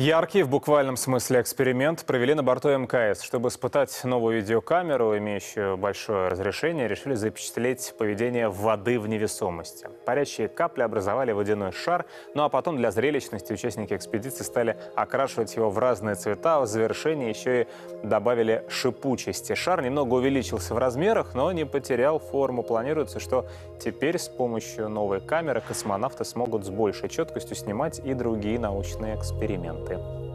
Яркий, в буквальном смысле, эксперимент провели на борту МКС. Чтобы испытать новую видеокамеру, имеющую большое разрешение, решили запечатлеть поведение воды в невесомости. Парящие капли образовали водяной шар, ну а потом для зрелищности участники экспедиции стали окрашивать его в разные цвета, а в завершении еще и добавили шипучести. Шар немного увеличился в размерах, но не потерял форму. Планируется, что теперь с помощью новой камеры космонавты смогут с большей четкостью снимать и другие научные эксперименты.